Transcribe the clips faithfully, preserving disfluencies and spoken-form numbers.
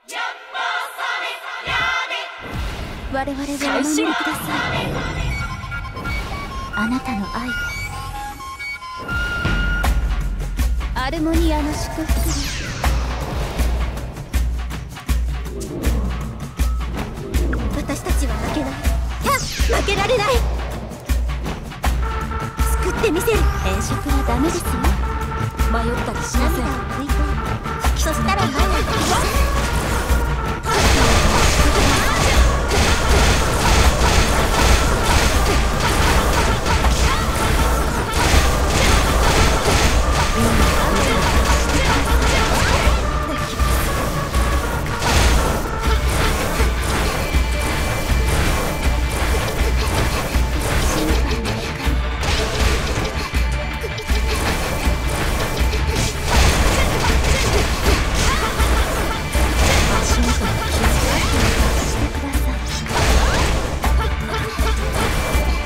我々をお守りください。あなたの愛でアルモニアの祝福です。私たちは負けない。負けられない。救ってみせる。変色はダメですよ。迷ったりしません。涙を拭いて、そしたら前に行きます。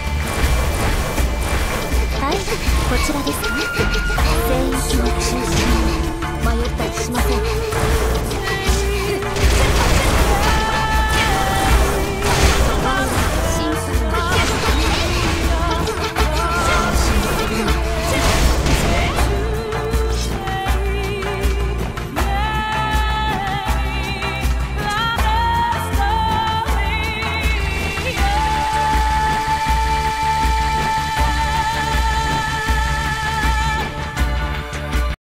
こちらですか？聖域の中心。